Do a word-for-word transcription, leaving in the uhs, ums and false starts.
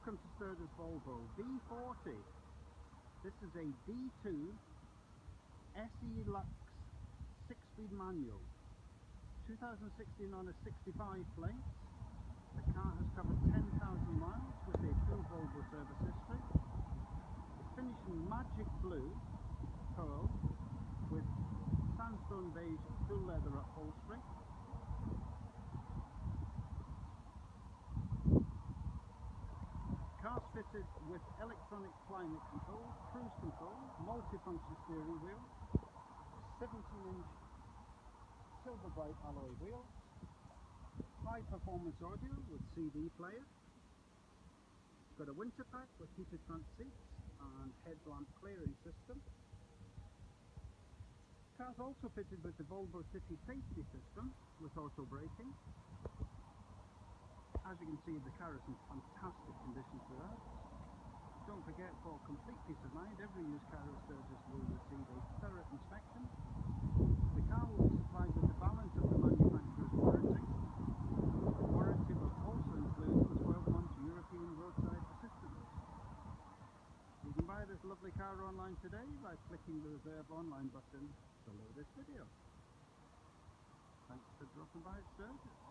Welcome to Sturgis Volvo V forty. This is a D two S E Lux six-speed manual. two thousand sixteen on a sixty-five plate. The car has covered ten thousand miles with a full Volvo service history. It's finished in magic blue pearl with sandstone beige full leather upholstery. Car's fitted with electronic climate control, cruise control, multi-function steering wheel, seventeen inch silver bright alloy wheels, high performance audio with C D player, got a winter pack with heated front seats and headlamp clearing system. Car's also fitted with the Volvo City safety system with auto braking. As you can see, the car is in fantastic condition throughout. Don't forget, for complete peace of mind, every used car at Sturgis will receive a thorough inspection. The car will be supplied with the balance of the manufacturer's warranty. The warranty will also include twelve months European roadside assistance. You can buy this lovely car online today by clicking the reserve online button below this video. Thanks for dropping by at Sturgis.